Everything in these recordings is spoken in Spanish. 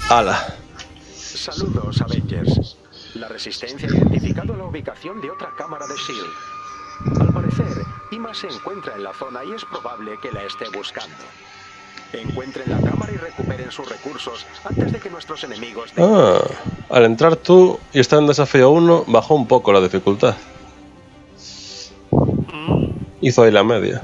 Ala. Saludos, Avengers. La Resistencia ha identificado la ubicación de otra cámara de S.H.I.E.L.D. Al parecer, Ima se encuentra en la zona y es probable que la esté buscando. Encuentren la cámara y recuperen sus recursos antes de que nuestros enemigos... Al entrar tú y estar en desafío 1, bajó un poco la dificultad. Hizo ahí la media.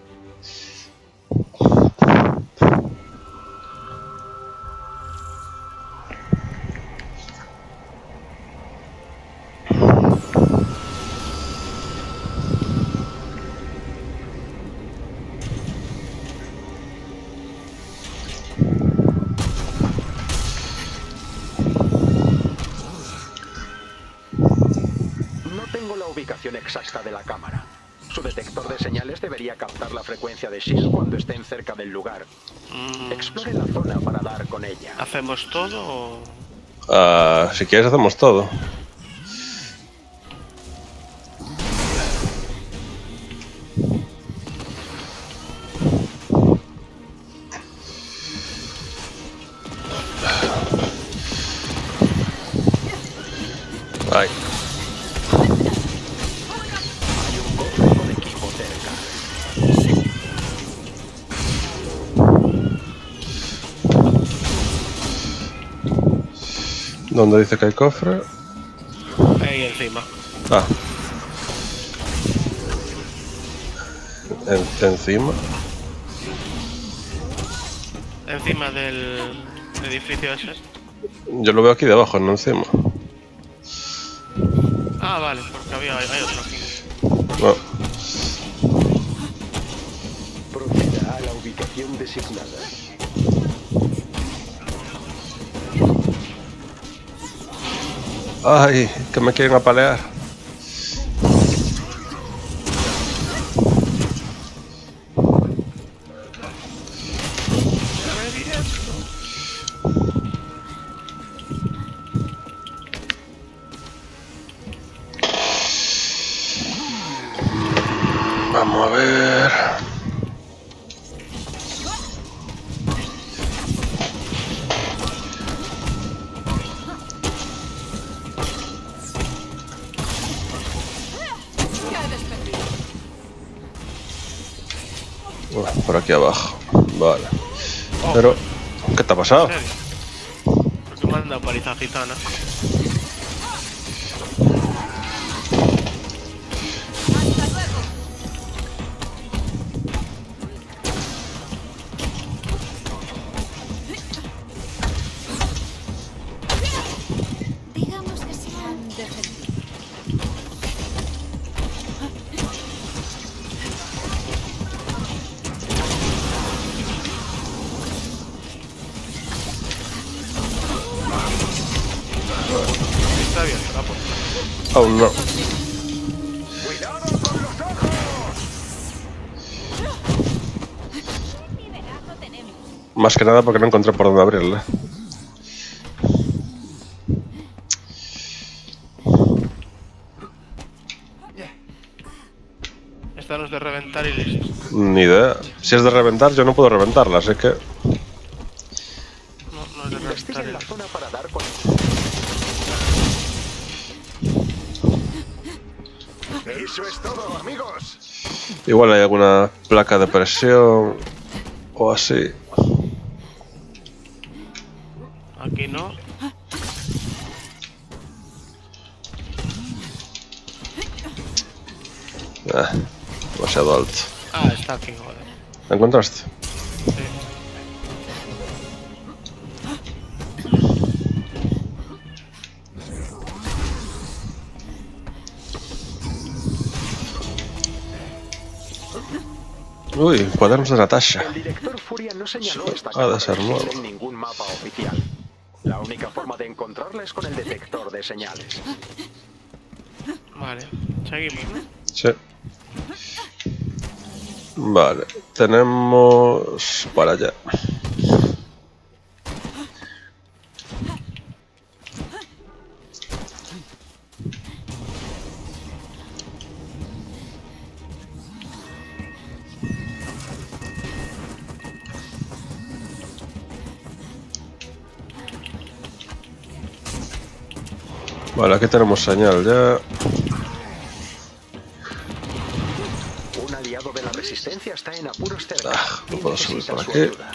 No tengo la ubicación exacta de la cámara. Su detector de señales debería captar la frecuencia de S.H.I.E.L.D. cuando estén cerca del lugar. Explore la zona para dar con ella. ¿Hacemos todo o...? Si quieres hacemos todo. Ay. Hay un cofre con equipo cerca. ¿Dónde dice que hay cofre? Ahí encima. Ah. Encima. Encima del edificio ese. Yo lo veo aquí debajo, no encima. Ah, vale, porque hay otro aquí. No. Proceda a la ubicación designada. Ay, que me quieren apalear. Vamos a ver. Por aquí abajo. Vale. Pero, ¿qué te ha pasado? ¿En serio? Porque me han dado paliza gitana. Digamos que se han defendido. Está bien, la puerta. Aún no. ¡Cuidado con los ojos! Más que nada porque no encontré por dónde abrirla. Esta no es de reventar y listo. Ni idea. Si es de reventar, yo no puedo reventarla, así que... No es de reventar y Investiguen la listo. zona para dar con... Eso es todo, amigos. Igual hay alguna placa de presión o así. Aquí no. Demasiado alto. Ah, está aquí, joder. ¿La encontraste? Sí. Uy, cuadernos de Natasha. El director Furia no señaló esta Ha cámara de ser de nuevo. S.H.I.E.L.D. en ningún mapa oficial. La única forma de encontrarla es con el detector de señales. Vale, seguimos, ¿no? Sí. Vale, tenemos para allá. Vale, aquí tenemos señal ya. Un aliado de la resistencia está en apuros cerca No y puedo subir necesita por su aquí. ayuda.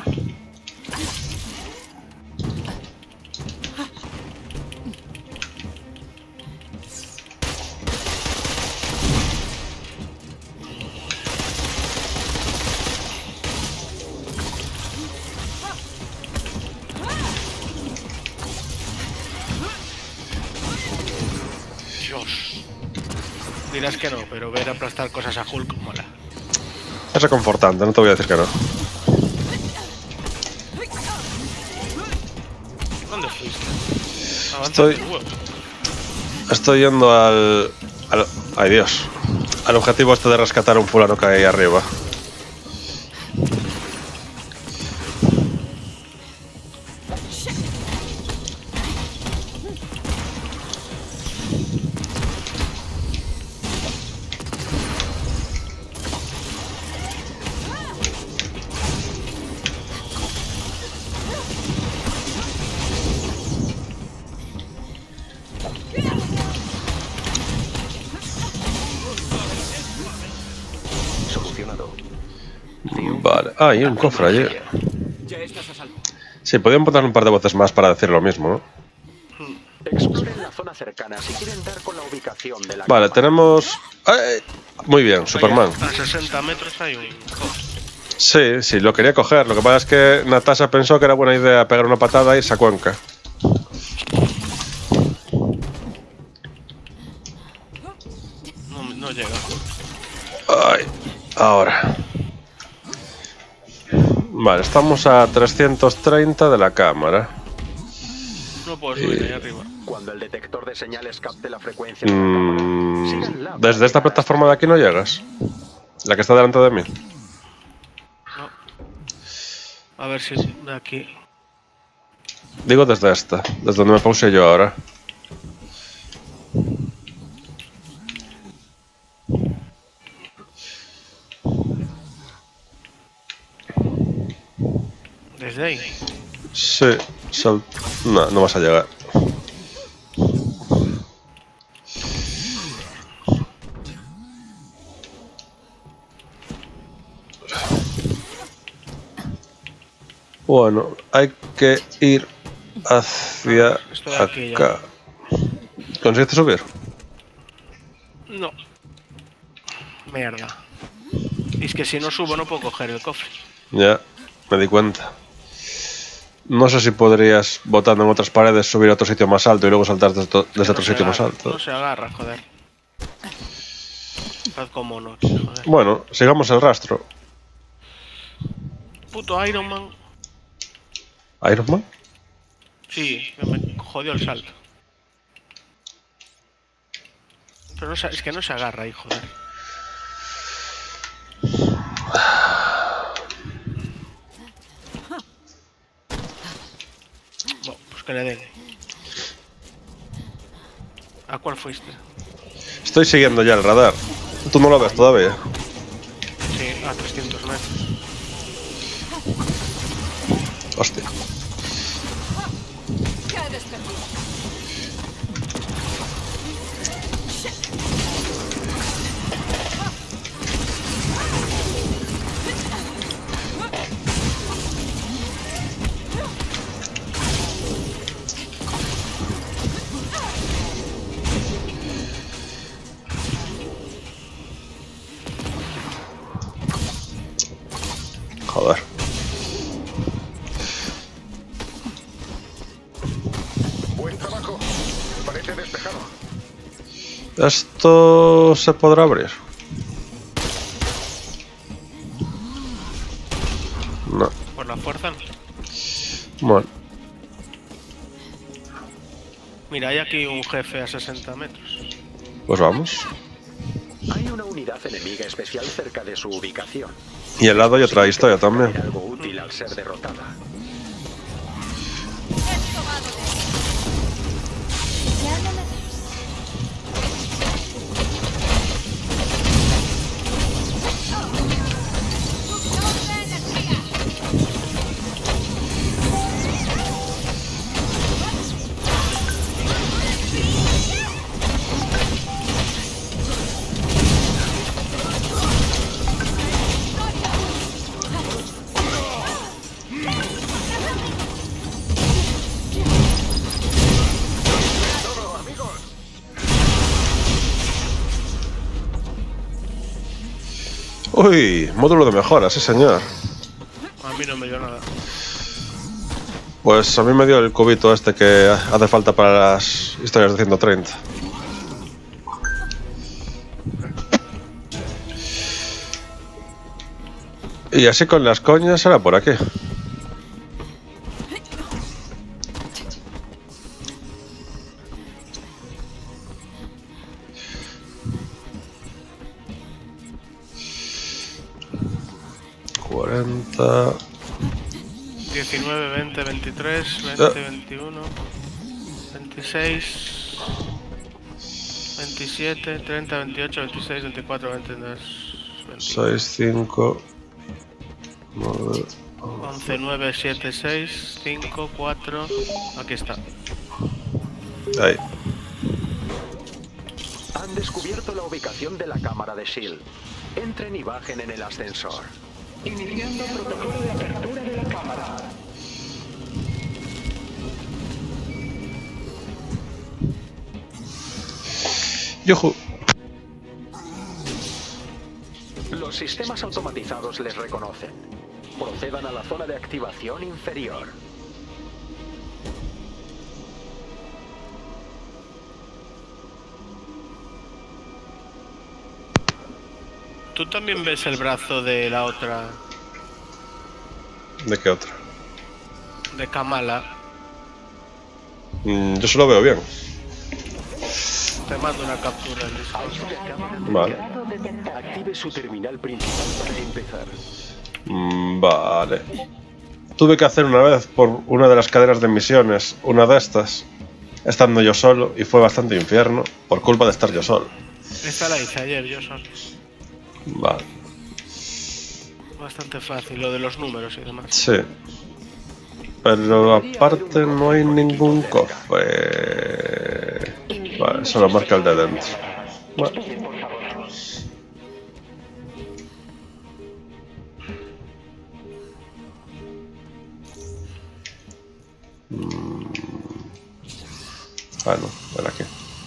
Dios. Dirás que no, pero ver aplastar cosas a Hulk mola. Es reconfortante, no te voy a decir que no. ¿Dónde fuiste? Avanza Estoy- el huevo. Estoy yendo al... Ay, Dios. Al objetivo este de rescatar a un fulano que hay ahí arriba. Solucionado. Vale. Ah, hay un cofre allí. Ya estás a salvo. Sí, podían poner un par de voces más para decir lo mismo, ¿no? Exploren la zona cercana si quieren dar con la ubicación de la Vale, cámara. tenemos... ¡Ay! Muy bien, Superman. A 60 metros hay un cofre. Sí, sí, lo quería coger. Lo que pasa es que Natasha pensó que era buena idea pegar una patada y esa cuenca. No llega. Ay, ahora. Vale, estamos a 330 de la cámara. No puedo subir ahí arriba. Cuando el detector de señales capte la frecuencia de la cámara, síganla para Desde esta llegar plataforma de aquí no llegas. La que está delante de mí. No. A ver si de aquí. Digo desde esta, desde donde me puse yo ahora. Desde ahí. Sí, no, no vas a llegar. Bueno, hay que ir hacia Estoy aquí ya. acá. ¿Conseguiste subir? No. Mierda. Y es que si no subo no puedo coger el cofre. Ya, me di cuenta. No sé si podrías, botando en otras paredes, subir a otro sitio más alto y luego saltar desde No otro se sitio más agarra, alto. No se agarra, joder. Haz como no, joder. Bueno, sigamos el rastro. Puto Iron Man. ¿Iron Man? Sí, que me jodió el salto. Pero no es que no se agarra ahí, joder. Bueno, pues que le den. ¿A cuál fuiste? Estoy siguiendo ya el radar. ¿Tú no lo ves todavía? Sí, a 300 metros. Hostia. ¡Qué desperdicio! Joder. Buen trabajo. Parece despejado. ¿Esto se podrá abrir? No. Por la fuerza no. Bueno. Mira, hay aquí un jefe a 60 metros. Pues vamos. Hay una unidad enemiga especial cerca de su ubicación. Y al lado hay otra historia también. Era algo útil al ser derrotada. ¡Es tomado de ya no me ves. ¡Fusión de energía! Uy, módulo de mejora, sí señor. A mí no me dio nada. Pues a mí me dio el cubito este que hace falta para las historias de 130. Y así con las coñas era por aquí. ...40... 19, 20, 23, 20, 21, 26, 27, 30, 28, 26, 24, 22, 6, 5... 9... 11, 9, 7, 6, 5, 4... Aquí está. Ahí. Han descubierto la ubicación de la cámara de S.H.I.E.L.D. Entren y bajen en el ascensor. Iniciando protocolo de apertura de la cámara. ¡Yujú! Los sistemas automatizados les reconocen. Procedan a la zona de activación inferior. ¿Tú también ves el brazo de la otra, ¿De qué otra? de Kamala? Yo se lo veo bien. Te mando una captura en Discord. Vale. Active su terminal principal para empezar. Vale. Tuve que hacer una vez por una de las cadenas de misiones, una de estas, estando yo solo, y fue bastante infierno por culpa de estar yo solo. Esta la hice ayer, yo solo. Vale. Bastante fácil, lo de los números y demás. Sí. Pero aparte no hay ningún cofre. Vale, solo marca el de dentro. Bueno. Ah, no, era aquí.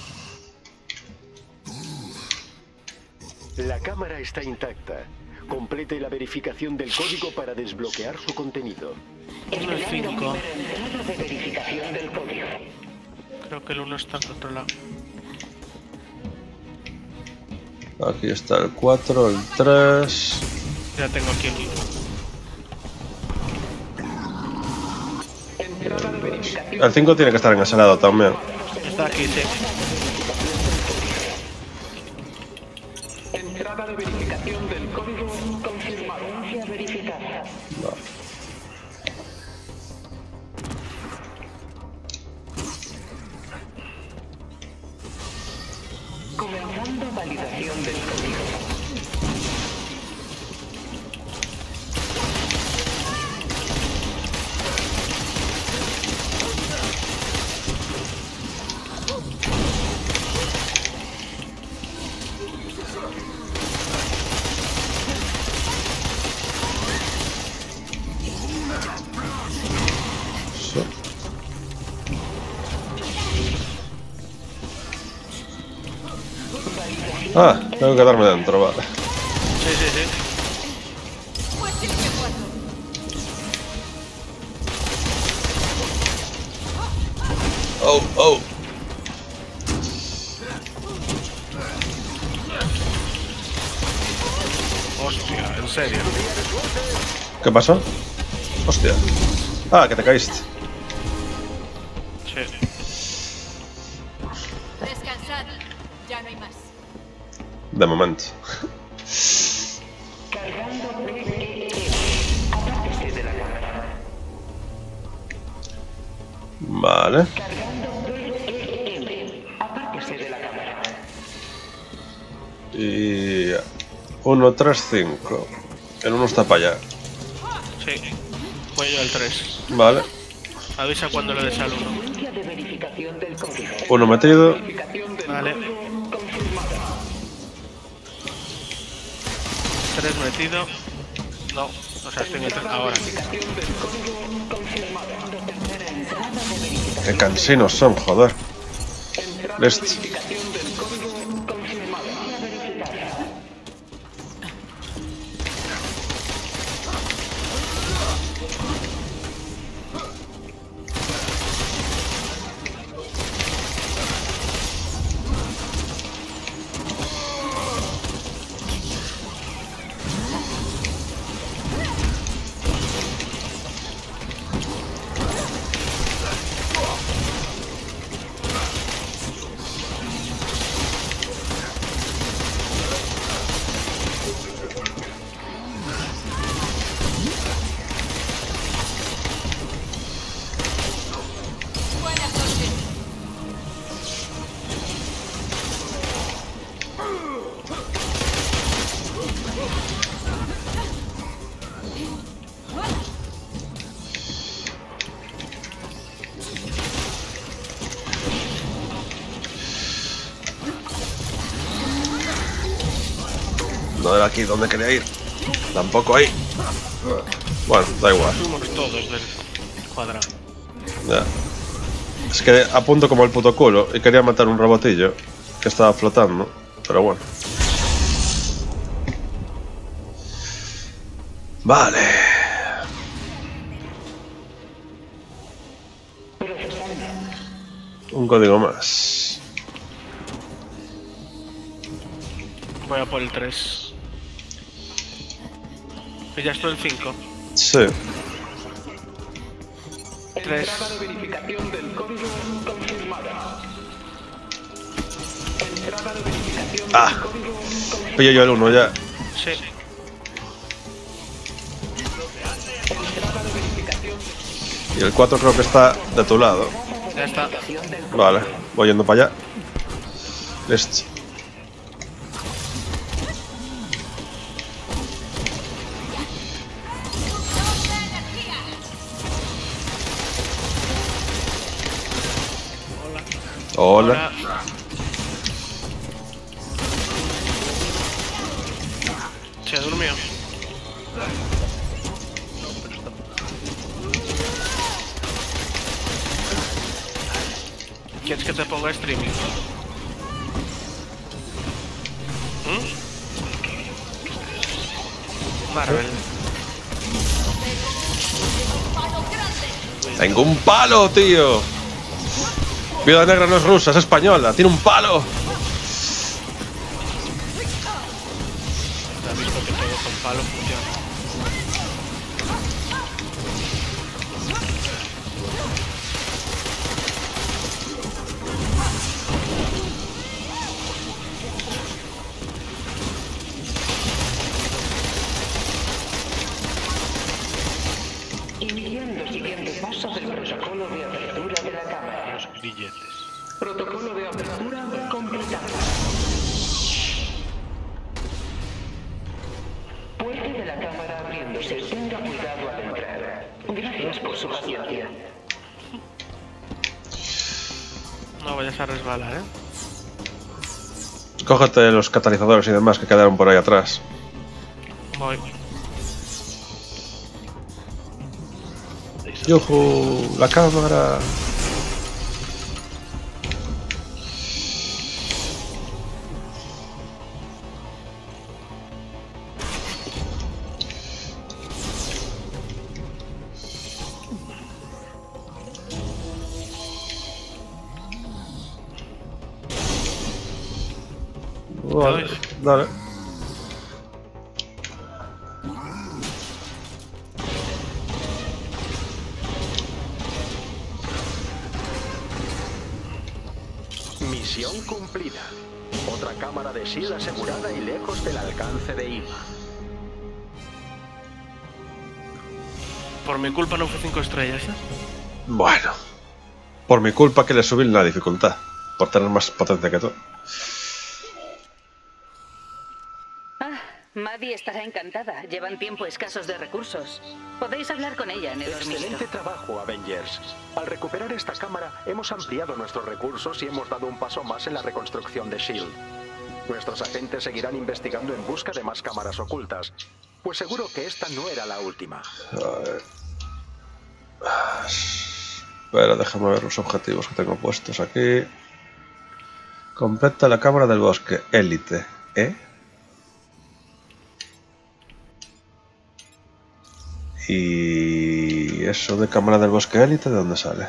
La cámara está intacta. Complete la verificación del código para desbloquear su contenido. 1 y 5. Creo que el 1 está al otro lado. Aquí está el 4, el 3. Ya tengo aquí el 1. El 5 tiene que estar en ese lado también. Está aquí, sí. Entrada de verificación del código confirmado. Vale. Comenzando validación del código. Sí. Ah, tengo que quedarme dentro, vale. Sí, sí, sí. Pues sí que puedo. Oh, oh. Hostia, en serio. ¿Qué pasó? Hostia. Ah, que te caíste. Sí. Descansad. Ya no hay más. De momento. Vale. Y 1, 3, 5. El 1 está para allá. Sí. Voy yo al 3. Vale. Avisa cuando le des al 1. 1 metido. Vale. 3 metido. No, o sea, estoy en el 3 ahora. Qué cansinos son, joder. Listo. No era aquí donde quería ir. Tampoco ahí. Bueno, da igual. Fuimos todos del cuadrado. Ya. Es que apunto como el puto culo y quería matar un robotillo que estaba flotando, pero bueno. Vale. Un código más. Voy a por el 3. ¿Ya estoy el 5? Sí. 3. Entrada de verificación del código confirmada. Entrada de verificación Ah. del código confirmada. Pillo yo el 1 ya. Sí. Y el 4 creo que está de tu lado. Ya está. Vale, voy yendo para allá. Listo. Hola. Se durmió. ¿Quieres que te ponga streaming? Marvel. Tengo un palo, tío. Viuda Negra no es rusa, es española. Tiene un palo. ¿Has visto que todo con palo funciona? Iniciando siguiente paso del protocolo de apertura de la cámara. Los billetes. Protocolo de apertura completado. Puerta de la cámara abriéndose. Tenga cuidado al entrar. Gracias por su paciencia. No vayas a resbalar, ¿eh? Cógete los catalizadores y demás que quedaron por ahí atrás. Voy. ¡Yujú! ¡La cámara! Vale, dale. Misión cumplida. Otra cámara de SHIELD asegurada y lejos del alcance de IMA. Por mi culpa no fue 5 estrellas, ¿eh? Bueno. Por mi culpa que le subí la dificultad. Por tener más potencia que tú. Maddie estará encantada. Llevan tiempo escasos de recursos. Podéis hablar con ella en el Excelente hormiguero. trabajo, Avengers. Al recuperar esta cámara, hemos ampliado nuestros recursos y hemos dado un paso más en la reconstrucción de SHIELD. Nuestros agentes seguirán investigando en busca de más cámaras ocultas, pues seguro que esta no era la última. Espera, déjame ver los objetivos que tengo puestos aquí. Completa la cámara del bosque. Élite. ¿Eh? Y eso de cámara del bosque élite, ¿de dónde sale?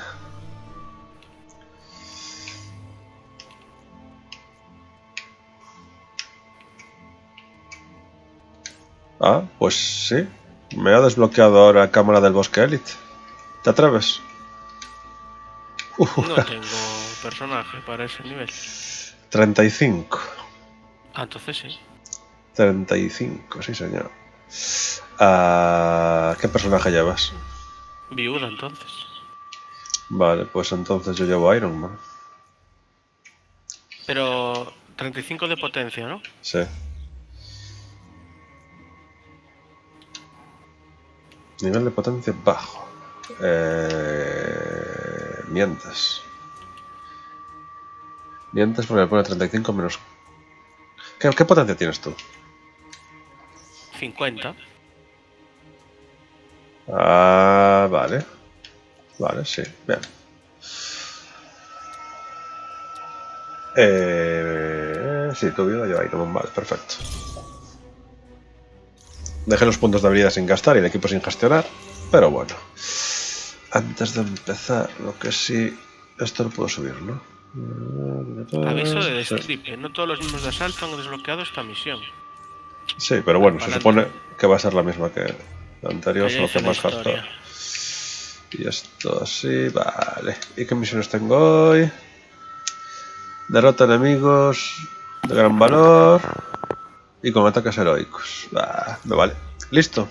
Ah, pues sí. Me ha desbloqueado ahora cámara del bosque élite. ¿Te atreves? No tengo personaje para ese nivel. 35. Ah, entonces sí. 35, sí señor. ¿Qué personaje llevas? Viuda, entonces. Vale, pues entonces yo llevo Iron Man. Pero 35 de potencia, ¿no? Sí. Nivel de potencia bajo. Mientes. Mientes porque me pone 35 menos... ¿Qué potencia tienes tú? 50. Ah, vale. Vale, sí, bien. Sí, tu vida yo ahí, no, vale, perfecto. Dejé los puntos de habilidad sin gastar y el equipo sin gestionar, pero bueno. Antes de empezar, lo que sí... Esto lo puedo subir, ¿no? Aviso de Sí. destripe. No todos los miembros de asalto han desbloqueado esta misión. Sí, pero bueno, se Adelante. supone que va a ser la misma que la anterior, Ahí solo dice que la más historia. hardcore. Y esto así, vale. ¿Y qué misiones tengo hoy? Derrota enemigos de gran valor y con ataques heroicos. Bah, me vale. Listo.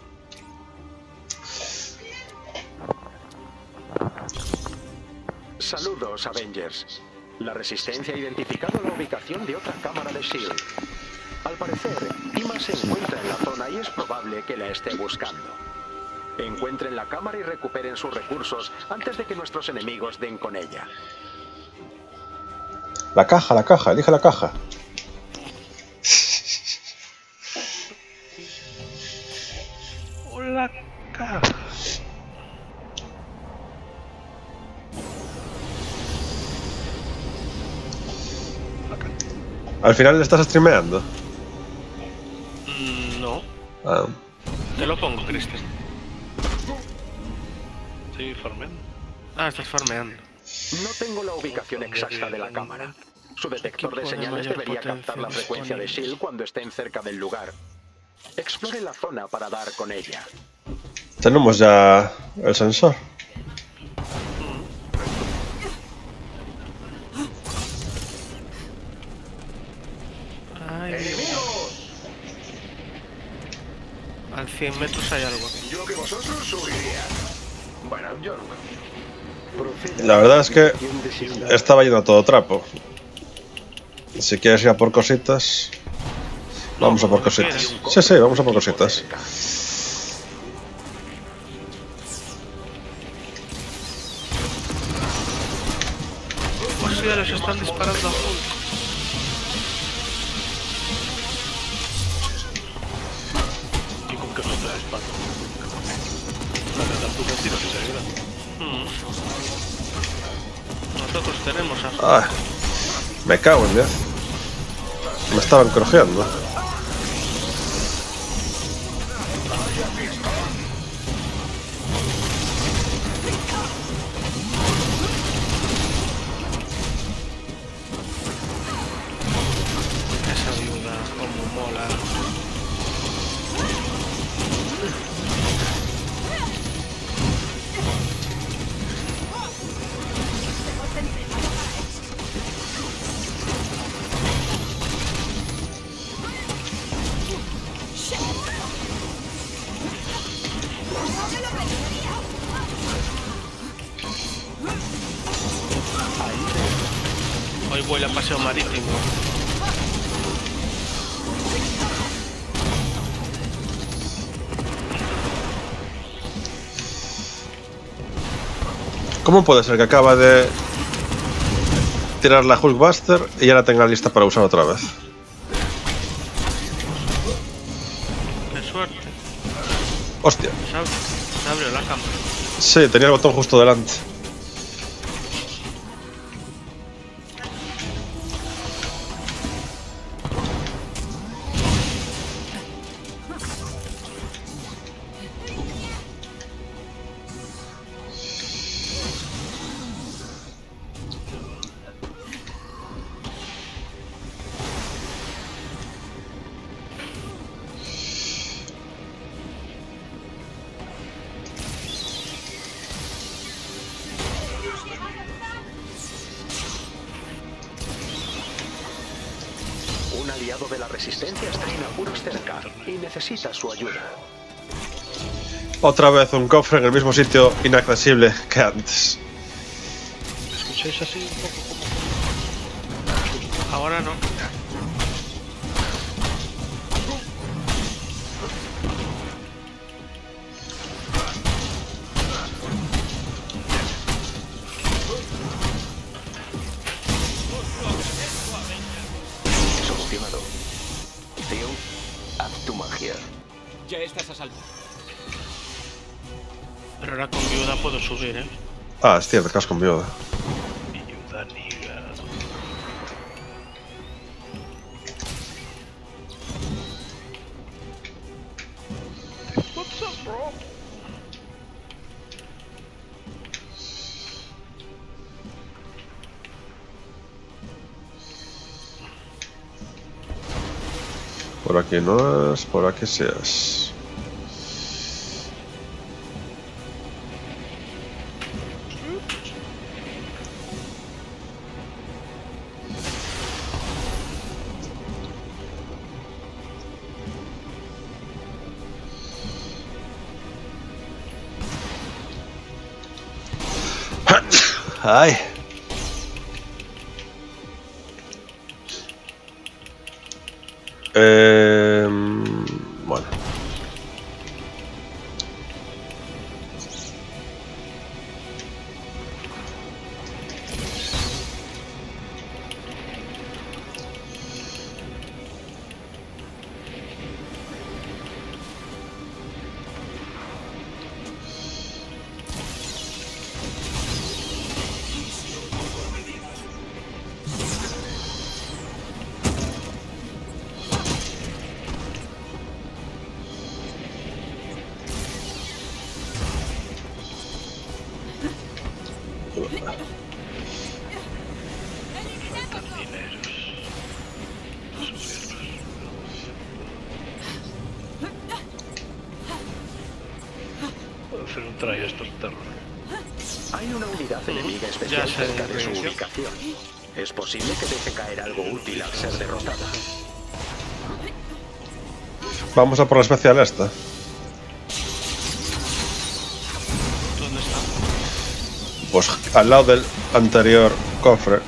Saludos, Avengers. La Resistencia ha identificado la ubicación de otra cámara de S.H.I.E.L.D. Al parecer, Ima se encuentra en la zona y es probable que la esté buscando. Encuentren la cámara y recuperen sus recursos antes de que nuestros enemigos den con ella. La caja, elige la caja. Hola, caja. Al final le estás streameando. No. Ah, Te lo pongo, Cristian. Estoy farmeando. Ah, estás farmeando. No tengo la ubicación exacta de la cámara. Su detector de Equipo de señales mayor debería captar la potencia frecuencia de disponible. S.H.I.E.L.D. cuando estén cerca del lugar. Explore la zona para dar con ella. tenemos ya el sensor. Ay, al 100 metros hay algo. Yo que vosotros subiría. Bueno, yo nunca. La verdad es que estaba yendo a todo trapo. Si quieres ir a por cositas, vamos a por cositas. Sí, sí, vamos a por cositas. Hostia, les están disparando a full. ¿Y con qué flota de espada? La catapulta tiro que se ayuda. Nosotros tenemos a... Ah, me cago en Dios. Me estaban crojeando. Esa viuda, como mola. Hoy vuela a paseo marítimo. ¿Cómo puede ser que acaba de tirar la Hulkbuster y ya la tenga lista para usar otra vez? Qué suerte. Hostia. Se abrió la cámara. Sí, tenía el botón justo delante. Un aliado de la Resistencia está en apuros cerca y necesita su ayuda. Otra vez un cofre en el mismo sitio inaccesible que antes. ¿Me escucháis así un poco como? Ahora no. Solucionado. Theo, haz tu magia. Ya estás a salvo. Pero ahora con viuda puedo subir, ¿eh? Ah, es cierto, casco con viuda. Viuda negra. What's up, bro? Por aquí no es, por aquí sí es. Ay. Bueno. Puedo hacer un try a estos terror. Hay una unidad enemiga especial Ya sé, cerca de su sí. ubicación. Es posible que deje caer algo útil al ser derrotada. Vamos a por la especial esta. ¿Dónde está? Pues al lado del anterior cofre.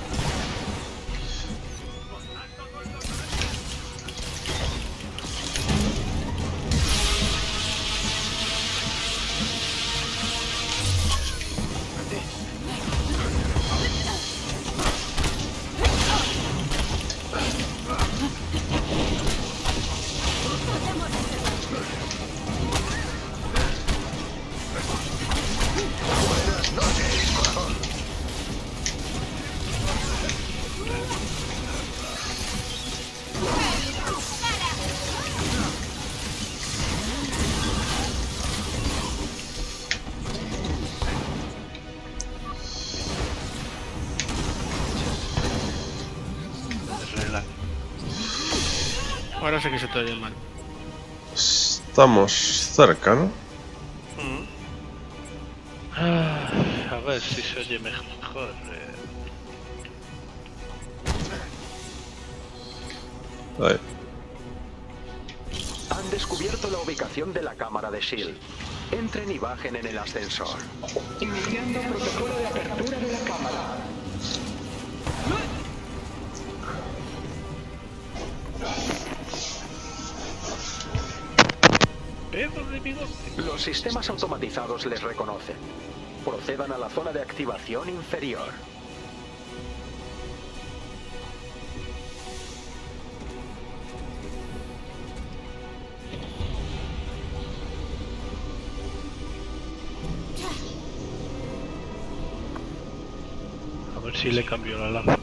Ahora sé que se te oye mal. Estamos cerca, ¿no? A ver si se oye mejor. Ahí. Han descubierto la ubicación de la cámara de S.H.I.E.L.D. Entren y bajen en el ascensor. Iniciando protocolo de apertura de la cámara. Pedo de bigote. Los sistemas automatizados les reconocen. Procedan a la zona de activación inferior. A ver si le cambio la lanza.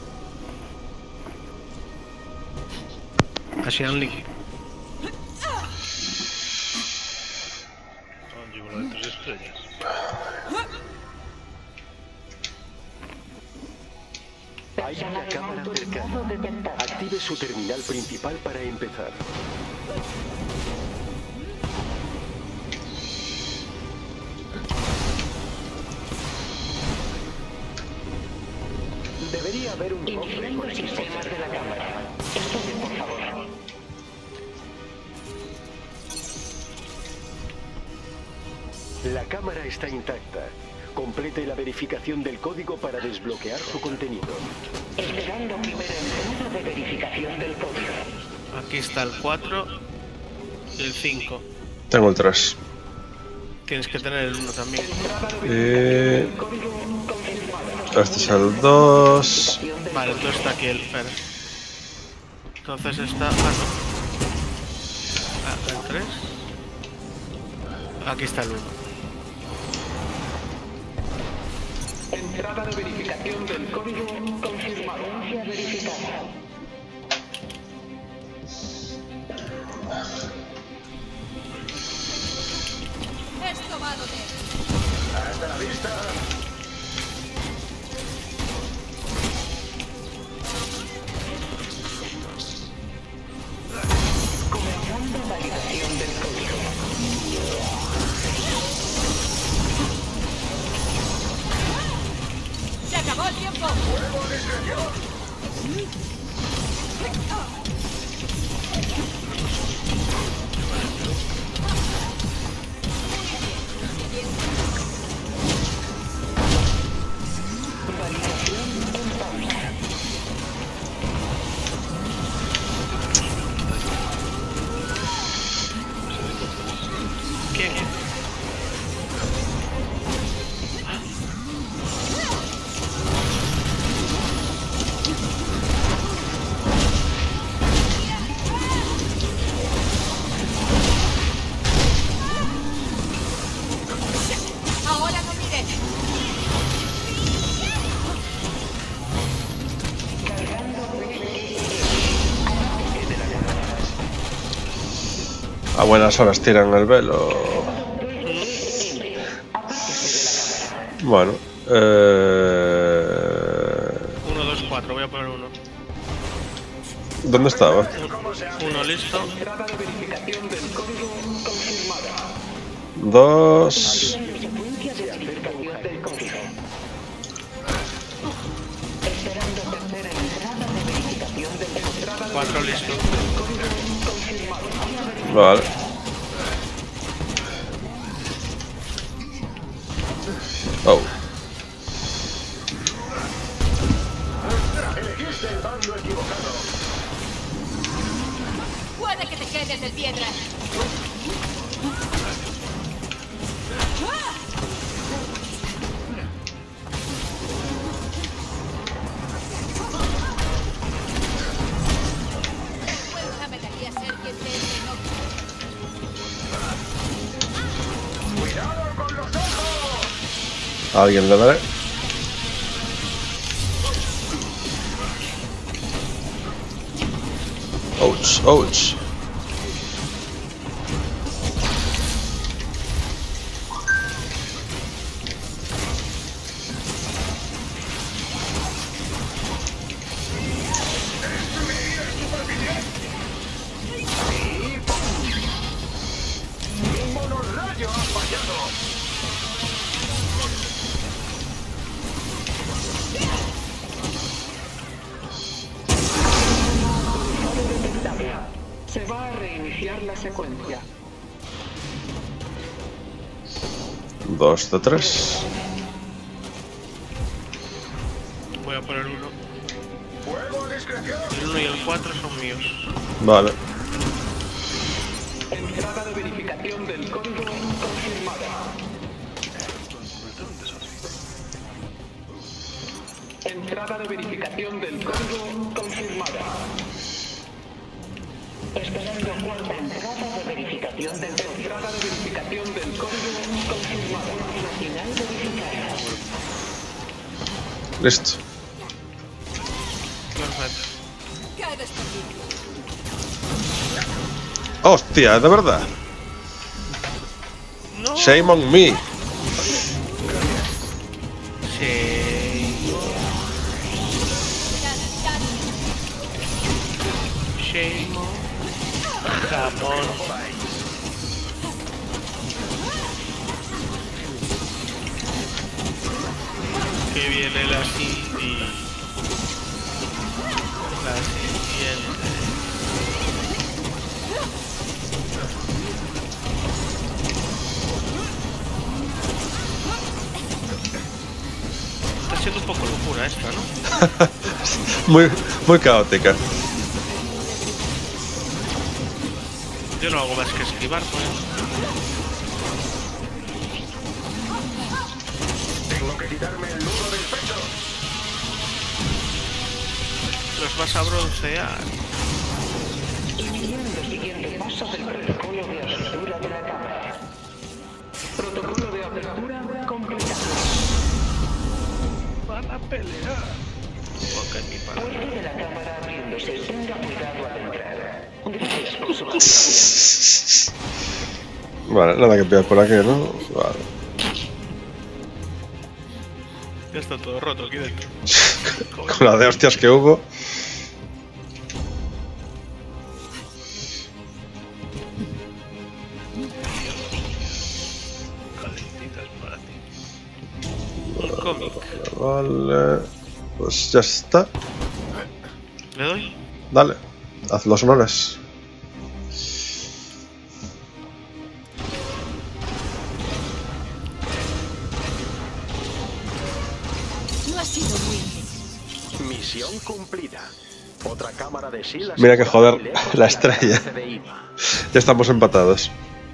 Así han Lee. Llevo la de 3 estrellas. Hay una cámara cercana. Active su terminal principal para empezar. Debería haber un cofre Iniciando con equipos sistemas de la cámara. Estudien, por favor. La cámara está intacta. Complete la verificación del código para desbloquear su contenido. Esperando primero entrada de verificación del código. Aquí está el 4 y el 5. Tengo el 3. Tienes que tener el 1 también. Este es el 2. Vale, entonces está aquí el Fer. Entonces está... Ah, no. Ah, el 3. Aquí está el 1. Entrada de verificación del código confirmada. Verificada. Esto va a doler. Hasta la vista. Comenzando validación del código. ¡Se acabó el tiempo! ¿Quién? Ahora no mires. A buenas horas tiran el velo. Bueno, 1, 2, 4. Voy a poner 1. ¿dónde estaba? 1 listo. Entrada de verificación del código confirmada. 2. Secuencia de verificación del código. Esperando tercera entrada de verificación del entrada de 4 listo. código confirmado. Vale. Oh. Elegiste el bando equivocado. Puede que te quedes de piedra. Vergüenza me daría ser quien te entrenó. ¡Cuidado con los ojos! ¿A alguien le daré? Ouch, ouch. ¡Un monorrayo ha fallado! Se va a reiniciar la secuencia. 2 de 3. Voy a poner 1. ¡Fuego a discreción! El 1 y el 4 son míos. Vale. Entrada de verificación del código confirmada. Entrada de verificación del código confirmada. Esperando cuarta entrada de verificación del entrada de verificación del código confirmada. Nacional verificada. Listo. Perfecto. ¡Qué desperdicio! Hostia, de verdad. No. Shame on me. Shame on. Jamón. Que viene la CD. La siguiente. Está siendo un poco locura esta, ¿no? Muy caótica. Yo no hago más que esquivar, pues. Tengo que quitarme el nudo del pecho. Los vas a broncear. Iniciando el siguiente paso del protocolo de apertura de la cámara. van a pelear. Ok, mi padre. Puerta de la cámara abriéndose. Tenga cuidado al entrar. Gracias por su colaboración. Vale, nada que pillar por aquí, ¿no? Vale. Ya está todo roto aquí dentro. Con la de hostias que hubo. Calentitas para ti. Un cómic. Vale. Pues ya está. ¿Le doy? Dale. Haz los honores. No ha sido muy... Misión cumplida. Otra cámara de SEAL. Mira que joder, lejos la del estrella. alcance de IMA. Ya estamos empatados.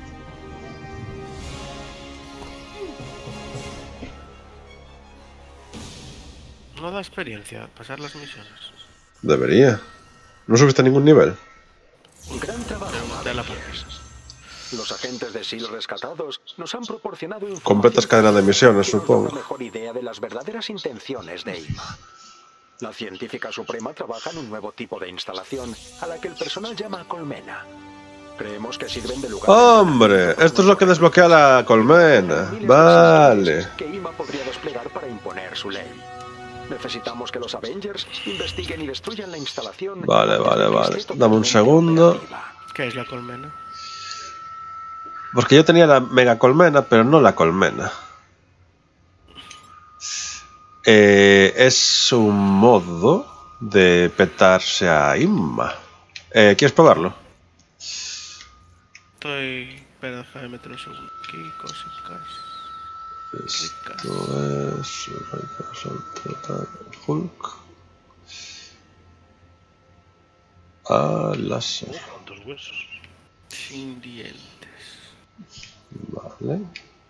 No da experiencia pasar las misiones. Debería. ¿No subiste a ningún nivel? Gran trabajo. De la parte. Los agentes de SEAL rescatados nos han proporcionado información Completas cadena de misiones, que nos da supongo. una mejor idea de las verdaderas intenciones de IMA. La científica suprema trabaja en un nuevo tipo de instalación a la que el personal llama colmena. Creemos que sirven de lugar. ¡Hombre! Esto es lo que desbloquea la colmena. Vale. Que IMA podría desplegar para imponer su ley. Necesitamos que los Avengers investiguen y destruyan la instalación. Vale, antes de vale, que vale. esté Dame un totalmente segundo. operativa. ¿Qué es la colmena? Porque yo tenía la mega colmena, pero no la colmena. Es un modo de petarse a Imma. ¿Quieres probarlo? Estoy... Espera, déjame meter un segundo. Aquí, cositas. Esto es... Hulk. Ah, láser. ¿Cuántos huesos? Sin dientes. Vale.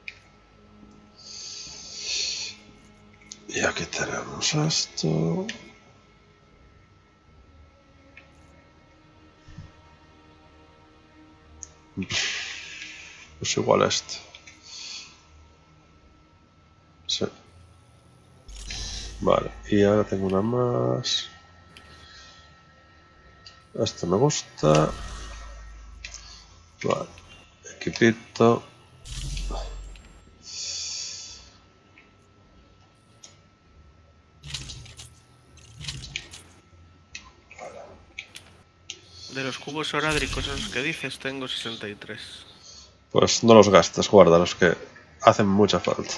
Y aquí tenemos esto. Pues igual este. Sí. Vale, y ahora tengo una más. Este me gusta. Vale, equipito. De los cubos orádricos esos que dices, tengo 63. Pues no los gastes, guárdalos que hacen mucha falta.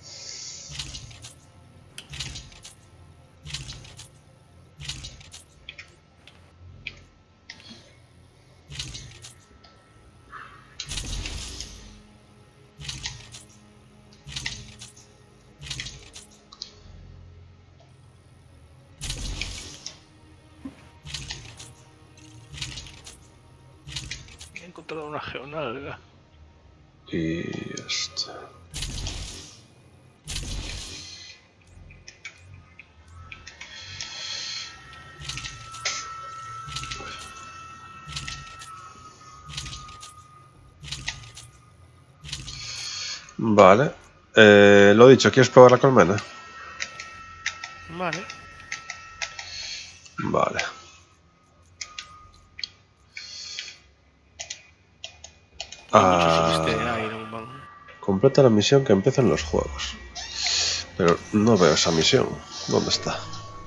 He encontrado una geonalga. Y esto. Vale. Lo dicho, ¿quieres probar la colmena? Vale. Vale. Subiste Iron Man. Completa la misión que empieza en los juegos. Pero no veo esa misión. ¿Dónde está?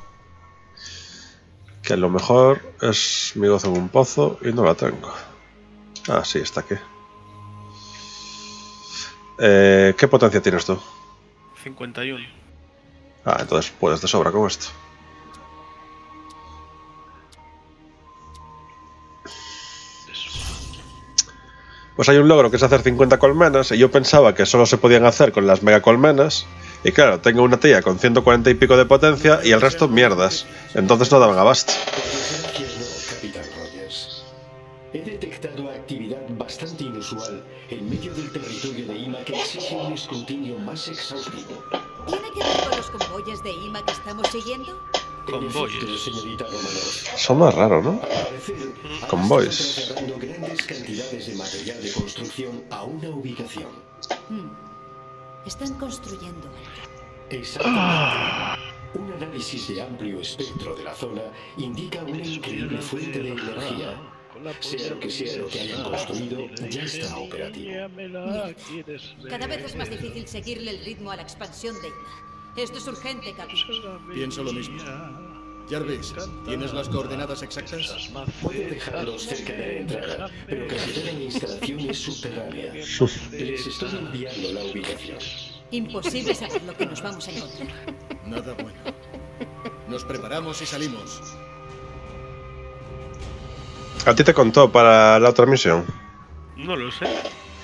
Que a lo mejor es mi gozo en un pozo y no la tengo. Ah, sí, está aquí. ¿Qué potencia tienes tú? 51. Ah, entonces puedes de sobra con esto. Pues hay un logro que es hacer 50 colmenas y yo pensaba que solo se podían hacer con las mega colmenas. Y claro, tengo una tía con 140 y pico de potencia y el resto mierdas. Entonces no daban abasto. Gracias, Capitán Rogers. He detectado actividad bastante inusual en medio del territorio de IMA que exige un escrutinio más exhaustivo. ¿Tiene que ver con los convoyes de IMA que estamos siguiendo? Convoyes. En efecto, señorita Romanov. Son más raros, ¿no? Al parecer, Convoys. están trasladando grandes cantidades de material de construcción a una ubicación. Están construyendo algo. Exactamente. Un análisis de amplio espectro de la zona indica una increíble fuente de energía. Sea lo que hayan construido, ya está operativo. Cada vez es más difícil seguirle el ritmo a la expansión de Ima. Esto es urgente, Capi. Pienso lo mismo. Jarvis, ¿tienes las coordenadas exactas? Puedo dejarlos cerca de la entrada, pero casi toda la instalación es subterránea. Les estoy enviando la ubicación. Imposible saber lo que nos vamos a encontrar. Nada bueno. Nos preparamos y salimos. ¿A ti te contó para la otra misión? No lo sé.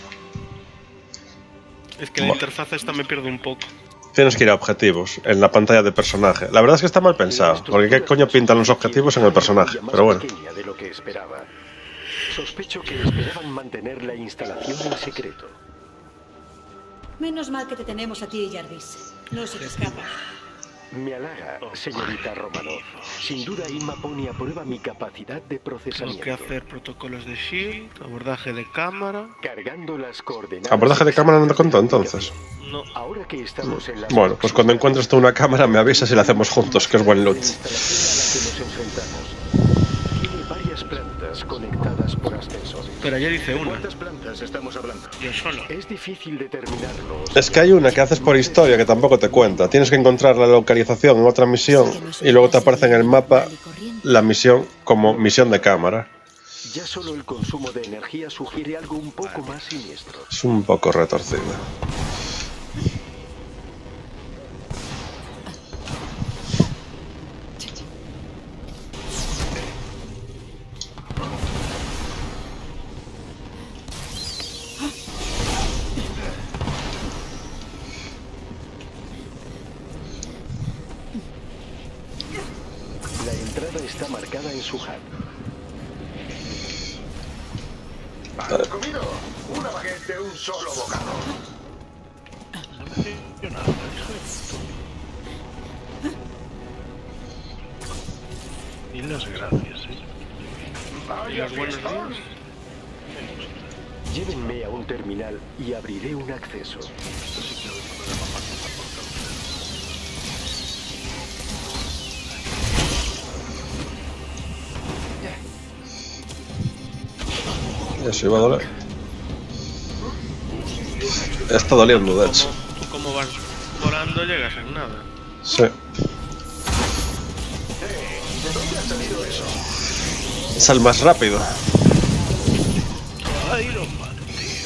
Es que la interfaz esta me pierde un poco. Tienes que ir a objetivos, en la pantalla de personaje. La verdad es que está mal pensado, porque qué coño pintan los objetivos en el personaje, pero bueno. De lo que esperaba. Sospecho que esperaban mantener la instalación en secreto. Menos mal que te tenemos a ti, Jarvis. No se te escapa. Me halaga, señorita Romanov. Sin duda, Ima pone a prueba mi capacidad de Tengo procesamiento. que hacer protocolos de SHIELD, abordaje de cámara. Cargando las coordenadas. ¿Abordaje de cámara no te contó entonces? No. Ahora que estamos en la Bueno, pues cuando encuentres tú una cámara me avisas y la hacemos juntos, que es buen loot. La instalación a la que nos enfrentamos tiene varias plantas conectadas por ascensores. Pero ayer hice una. ¿Cuántas plantas estamos hablando? Yo solo. Es difícil determinarlo. Es que hay una que haces por historia que tampoco te cuenta. Tienes que encontrar la localización en otra misión y luego te aparece en el mapa la misión como misión de cámara. Ya solo el consumo de energía sugiere algo un poco más siniestro. Es un poco retorcido. La entrada está marcada en su HUD. ¿Has comido? Una baguette de un solo bocado. Yo nada, y las gracias, Y los buenos días. Llévenme a un terminal y abriré un acceso. Y eso iba a doler. Está doliendo, de hecho. Tú como vas volando llegas en nada. Sí. ¿Dónde has salido eso? Es el más rápido. Ay, lo mal,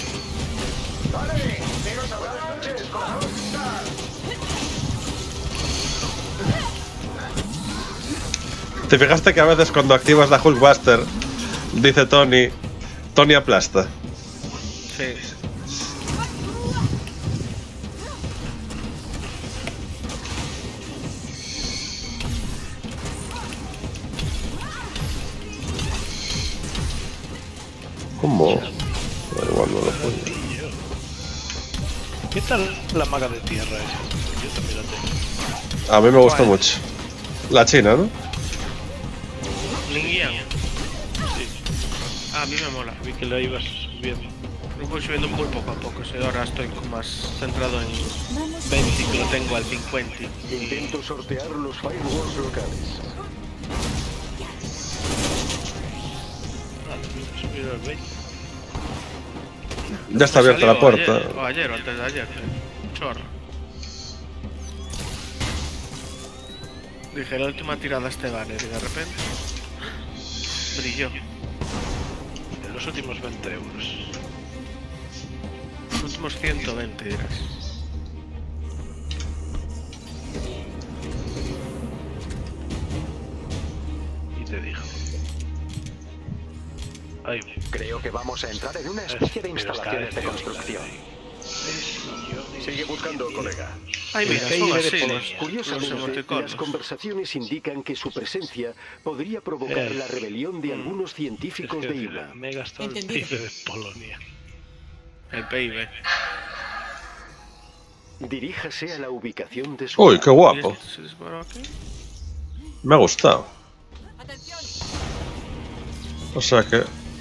Vale, dinos a buenas noches, ¿cómo estás? ¿Te fijaste que a veces cuando activas la Hulkbuster dice Tony aplasta? Sí. ¿Cómo? Igual no lo puedo. ¿Qué tal la maga de tierra esa? Yo también la tengo. A mí me gustó mucho. La china, ¿no? Lingian. Sí, A mí me mola. vi que la ibas viendo. Lo voy subiendo muy poco a poco. Si ahora estoy más centrado en 20, que lo tengo al 50. Intento sortear los firewalls locales. Subir al 20. Ya está abierta la puerta. Ayer o antes de ayer. Chorro. Dije, la última tirada este banner y de repente brilló. En los últimos 20 euros. Los últimos 120 dirás. Y te dijo. Ahí. Creo que vamos a entrar en una especie de instalaciones de construcción. Sigue buscando, colega. Ay, mira, El son PIB de así Polonia. los Curiosamente, emoticonos. las conversaciones indican que su presencia podría provocar la rebelión de algunos científicos de Ima. Me he gastado el Entendido. PIB de Polonia. El PIB. Diríjase a la ubicación de su... Uy, qué guapo. ¿Y este se disparó aquí? Me ha gustado. ¡Atención! O sea que...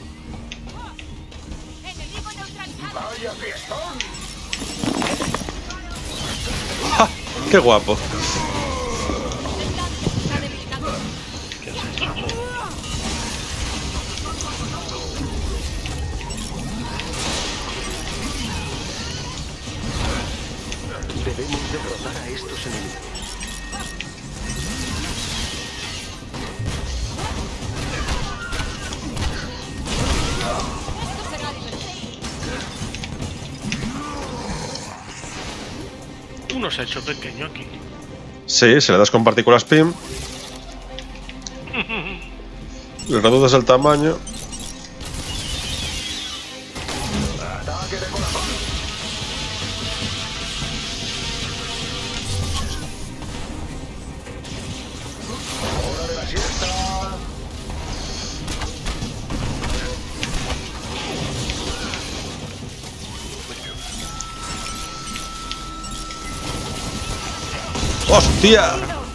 ¡Enemigo neutralizado! ¡Vaya fiestón! ¡Ja! ¡Qué guapo! no se ha hecho pequeño aquí. Sí, si le das con partículas PIM, le reduces el tamaño. Ataque de corazón. Hora de la siesta. ¡Hostia!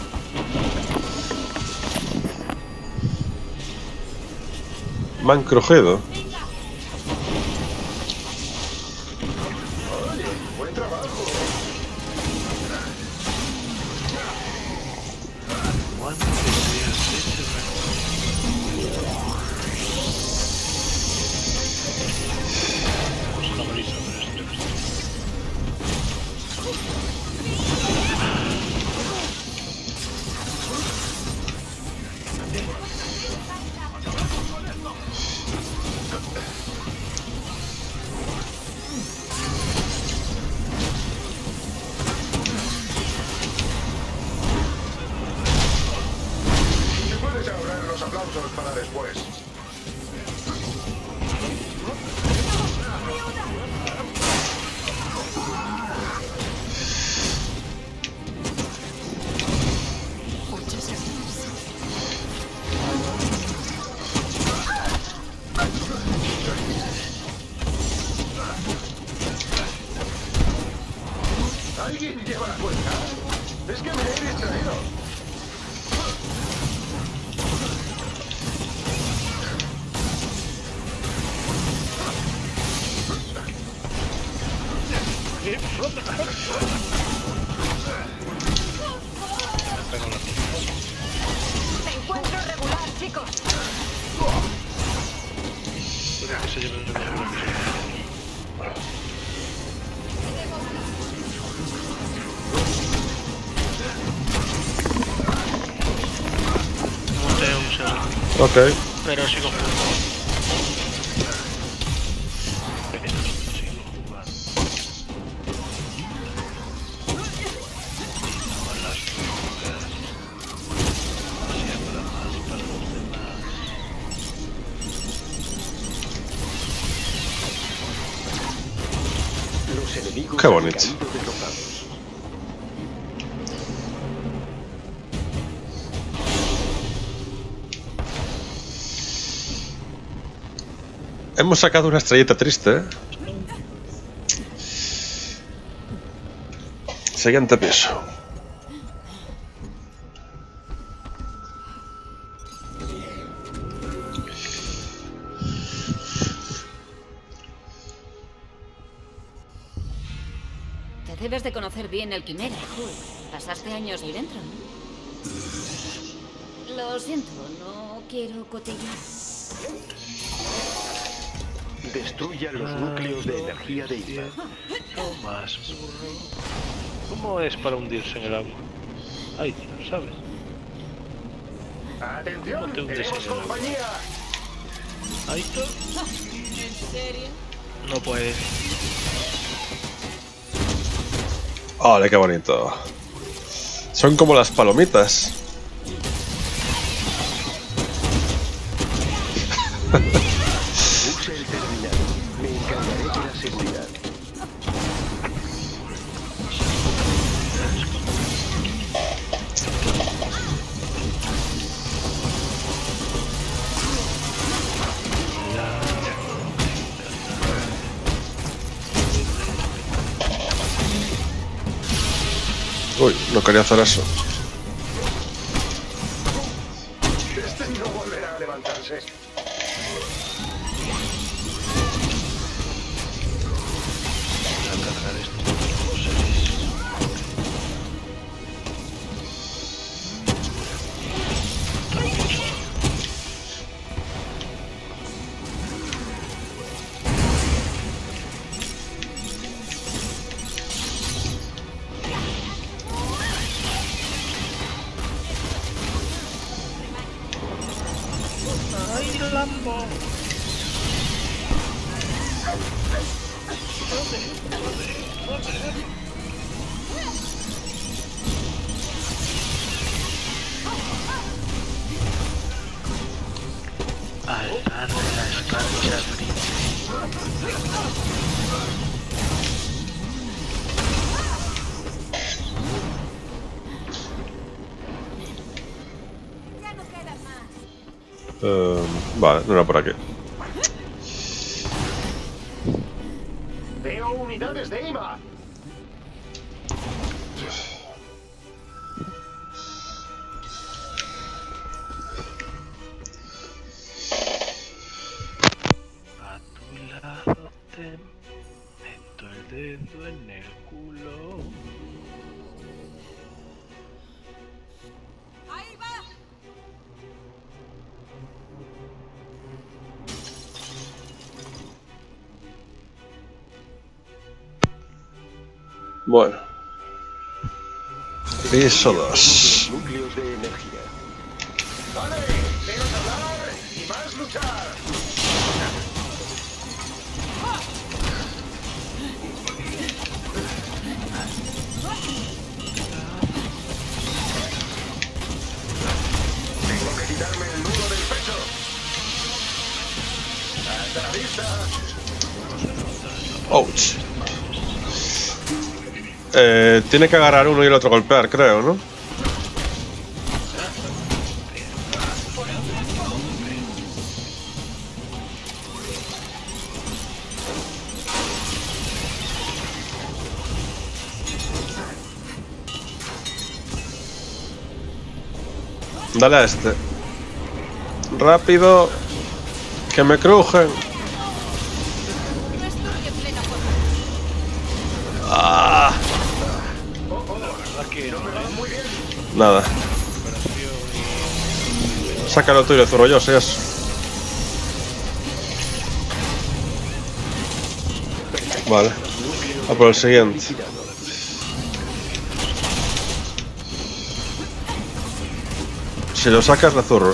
Me han crujido. Oye, buen trabajo. ¿Cuánto deseas ese Pues la brisa, pero esto es... Te puedes ahorrar los aplausos para después. ¿Alguien lleva la cuenta? Es que me he distraído. Me encuentro regular, chicos. Puede que se lleve el remedio. Monté un segundo. Ok. Pero sigo jugando. Los enemigos Qué han bonito. caído derrotados. Hemos sacado una estrellita triste. Siguiente piso. Te debes de conocer bien el Quimera, Hulk. Pasaste años ahí dentro. Lo siento, no quiero cotillar. Destruya los núcleos de energía de Ima. No más, burro. ¿Cómo es para hundirse en el agua? Ay, tío, ¿sabes? ¡Atención! ¿Cómo te hundes ¡Tenemos en el agua? compañía! Ahí está. ¿En serio? No puede. ¡Ole, qué bonito! Son como las palomitas. Usa el terminal. Me encargaré de la seguridad. Uy, no quería hacer eso. Este no volverá a levantarse. Voy a cargar esto como 6. ¡Ay, Lambo! Altar de la escarcha triste. Vale, no era por aquí. Veo unidades de IMA. A tu lado te meto el dedo en el culo. ¡Ahí va! Bueno. Piso 2. Núcleos de energía. Vale, menos hablar y más luchar. Tengo que quitarme el nudo del pecho. Hasta la vista. Ouch. Tiene que agarrar uno y el otro golpear, creo, ¿no? Dale a este. Rápido. Que me crujen. No estoy en plena forma. Ah. Aquí Nada. Sácalo tú y lo zurro yo, si es. Vale. A por el siguiente. Si lo sacas, le zurro.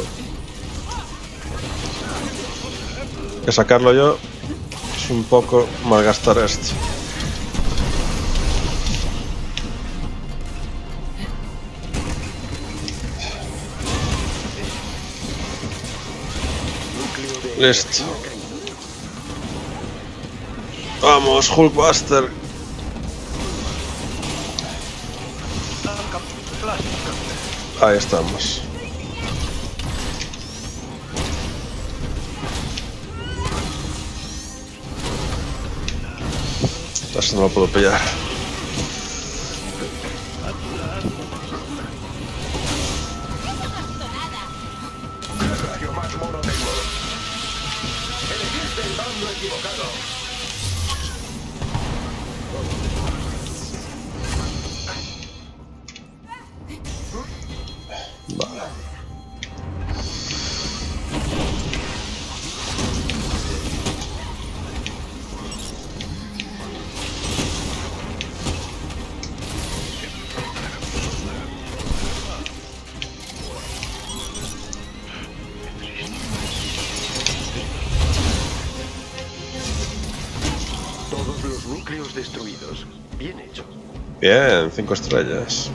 Que sacarlo yo es un poco malgastar esto. Listo. Vamos, Hulkbuster. Ahí estamos. Esto no lo puedo pillar. Yo más mono tengo. Elegiste el bando equivocado. Vale. Todos los núcleos destruidos. Bien hecho. Bien, 5 estrellas.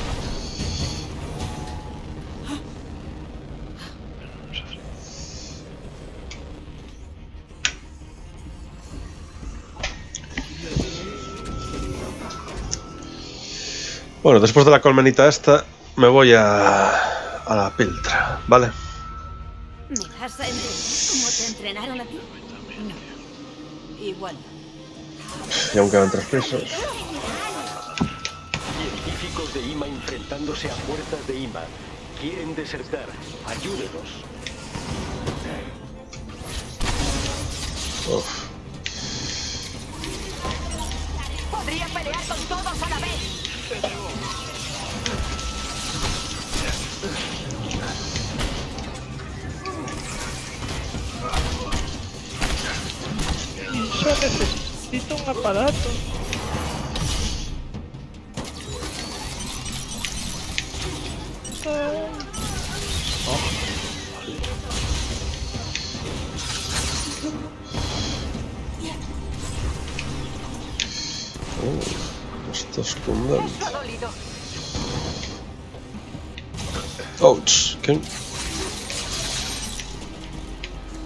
Bueno, después de la colmenita esta, me voy a la Piltra, ¿vale? ¿Me vas a entrenar como te entrenaron a ti? No. Igual. Y aún quedan 3 pisos. Científicos de IMA enfrentándose a fuerzas de IMA. Quieren desertar. Ayúdenos. Uf. Podría pelear con todos a la vez. Yo necesito un aparato. Esto es cundante. Ha dolido. Ouch. ¿Qué?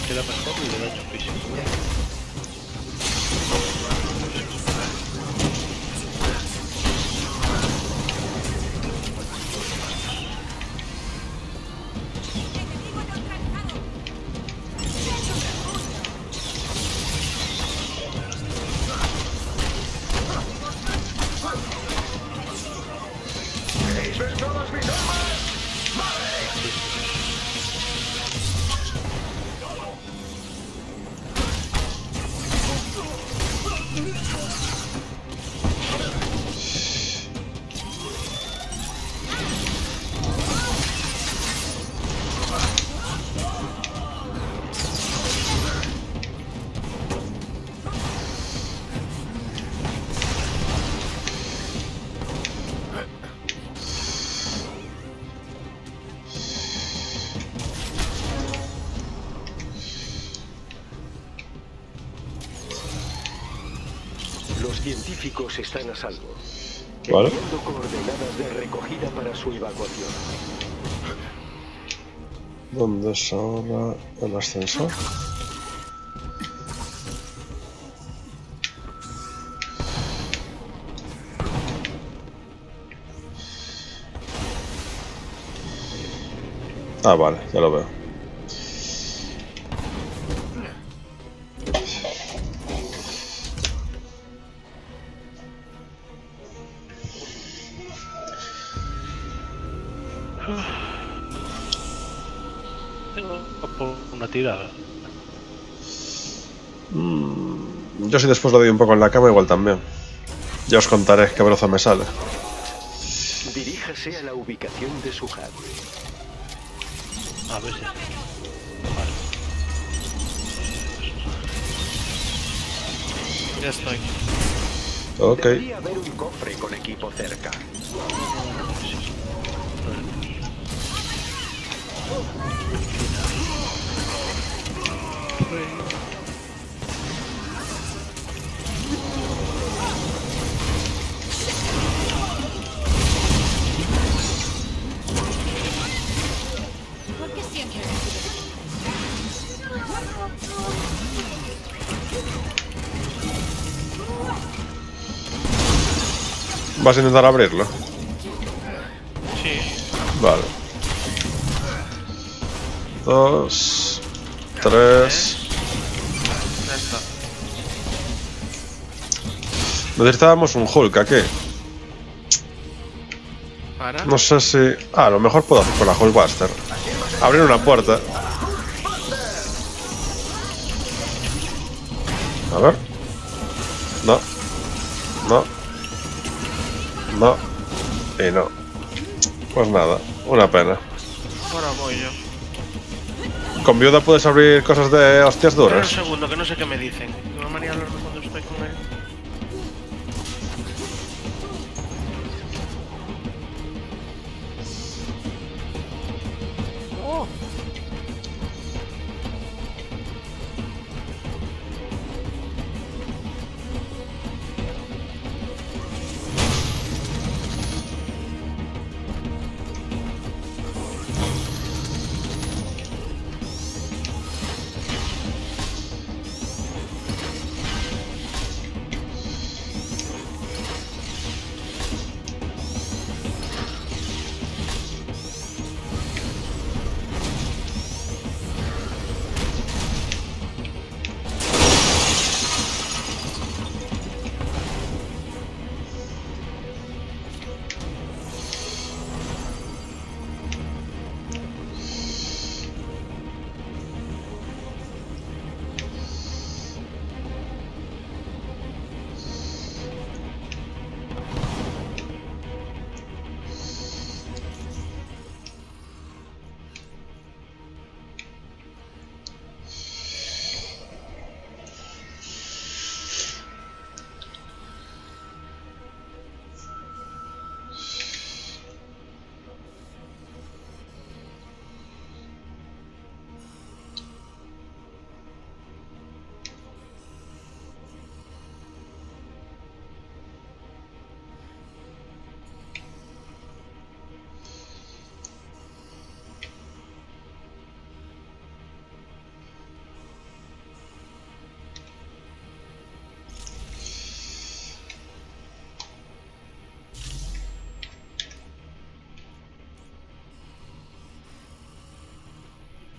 queda mejor y de daño físico. Los científicos están a salvo. Vale. Enviando coordenadas de recogida para su evacuación. ¿Dónde es ahora el ascensor? Ah, vale, ya lo veo. Tengo una tirada. Yo si después lo doy un poco en la cama igual también. Ya os contaré qué broza me sale. Diríjase a la ubicación de su HUD. A ver si. Ya estoy. Ok. Debería haber un cofre con equipo cerca. ¿Por qué siempre? ¿Vas a intentar abrirlo? Sí. Vale. 2, 3. Ya está. Necesitábamos un Hulk aquí. Para. No sé si... Ah, a lo mejor puedo hacer con la Hulkbuster. Abrir una puerta. A ver. No. No. No. Y no. Pues nada. Una pena. Ahora voy yo. ¿Con viuda puedes abrir cosas de hostias Espera un duras? segundo, que no sé qué me dicen. Me va a marear hablarme cuando estoy con él.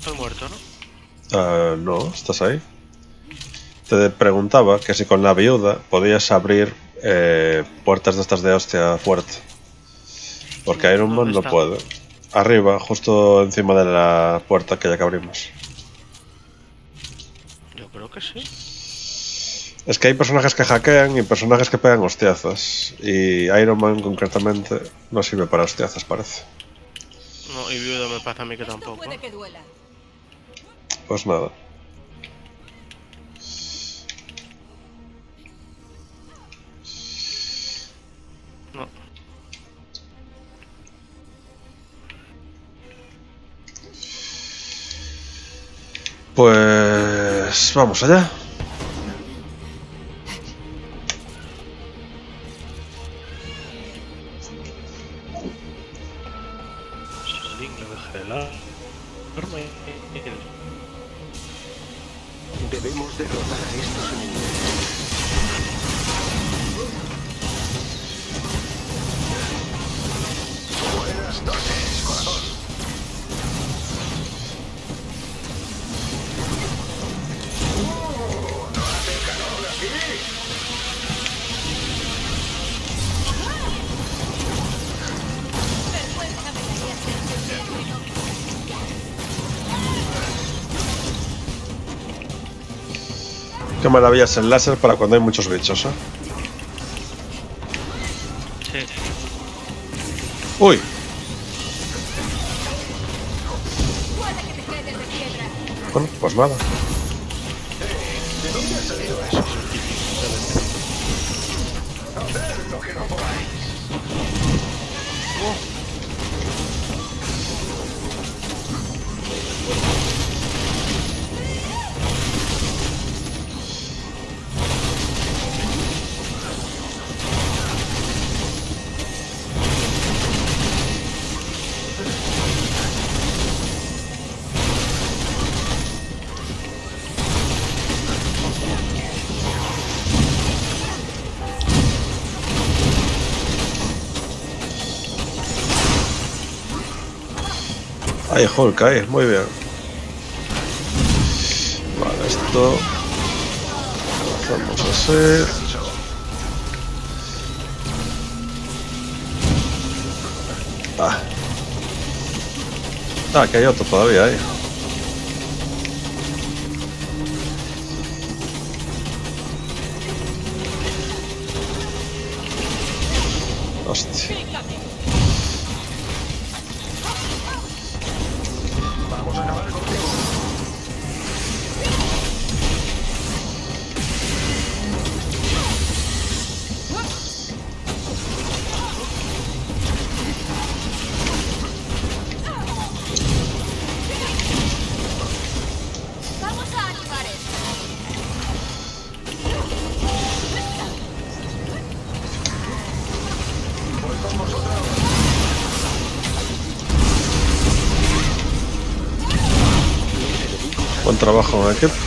Estoy muerto, ¿no? No, estás ahí. Te preguntaba que si con la viuda podías abrir puertas de estas de hostia fuerte. Porque Iron Man no puede. Arriba, justo encima de la puerta que ya que abrimos. Yo creo que sí. Es que hay personajes que hackean y personajes que pegan hostiazas. Y Iron Man concretamente no sirve para hostiazas, parece. No, y viuda me pasa a mí que tampoco. Puede que duela. Pues nada. No. Pues vamos allá. Debemos derrotar a estos enemigos. Buenas noches, corazón. ¿No hace calor aquí? Qué maravilla es el láser para cuando hay muchos bichos, ¿eh? Sí. ¡Uy! Bueno, pues nada. ¿De dónde ha salido eso? Haced lo que no podáis. Ahí, Hulk, ahí, muy bien. Vale, esto lo hacemos así. Ah, que hay otro todavía ahí. Hostia. Vamos a acabar contigo. Vamos a animar esto. Voy con vosotros. Buen trabajo en equipo.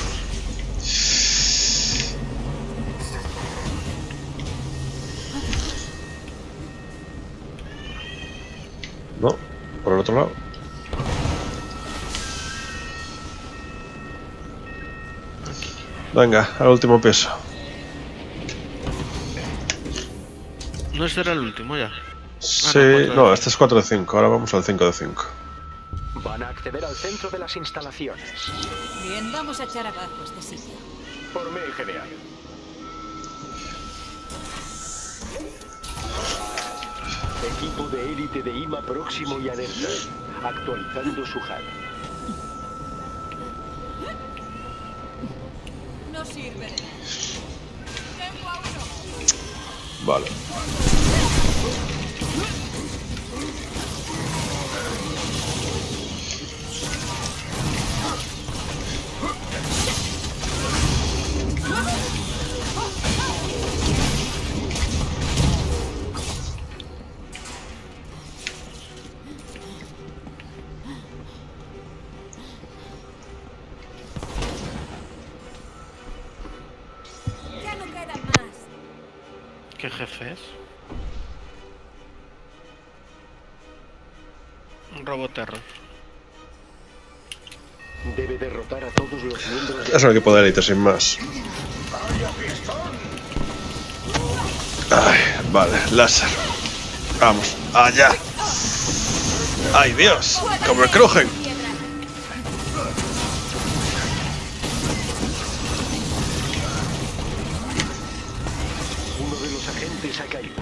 No, por el otro lado. Venga, al último piso. No será el último ya. Sí, no, este es 4 de 5, ahora vamos al 5 de 5. Van a acceder al centro de las instalaciones. Bien, vamos a echar abajo este sitio. Por mí, genial. Equipo de élite de IMA próximo y alerta. Actualizando su HUD. No sirve de nada. Tengo a uno. Vale. Ya no quedan más. ¿Qué jefe es? Roboterror. Debe derrotar a todos los miembros Es un equipo de élite sin más. Ay, vale, láser. Vamos, allá. ¡Ay, Dios! ¡Como el Krugen! Uno de los agentes ha caído.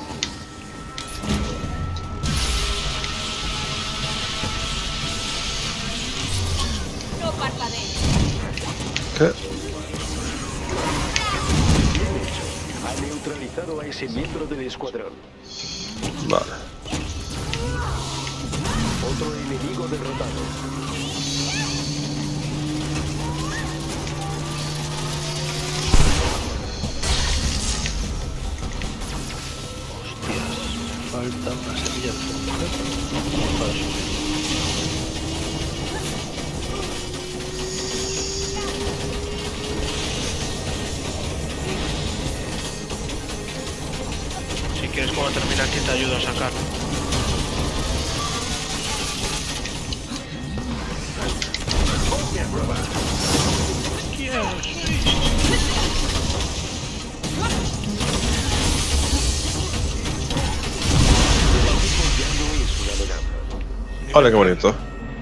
No parpadees. ¿Qué? Ha neutralizado a ese miembro del escuadrón. Vale. Otro enemigo derrotado. Falta una semilla de azúcar para subir. Si quieres cuando termine aquí te ayudo a sacar. Ole, qué bonito.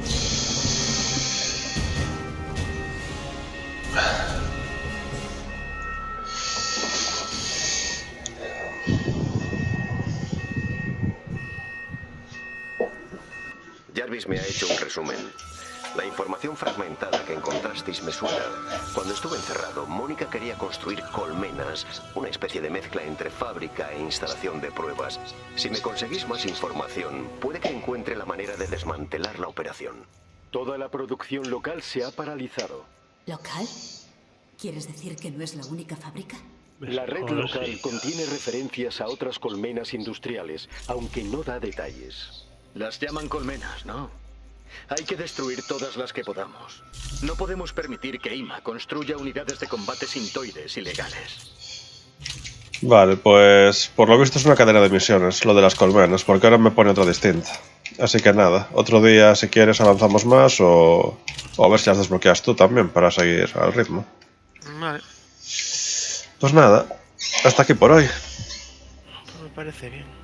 Jarvis me ha hecho un resumen. La información fragmentada que encontrasteis me suena. Cuando estuve encerrado, Mónica quería construir colmenas, una especie de mezcla entre fábrica e instalación de pruebas. Si me conseguís más información, puede que encuentre la manera de desmantelar la operación. Toda la producción local se ha paralizado. ¿Local? ¿Quieres decir que no es la única fábrica? La red Ahora local sí. contiene referencias a otras colmenas industriales, aunque no da detalles. Las llaman colmenas, ¿no? Hay que destruir todas las que podamos. No podemos permitir que IMA construya unidades de combate sintoides ilegales. Vale, pues por lo visto es una cadena de misiones, lo de las colmenas, porque ahora me pone otra distinta. Así que nada, otro día si quieres avanzamos más o a ver si las desbloqueas tú también para seguir al ritmo. Vale, Pues nada, hasta aquí por hoy. me parece bien.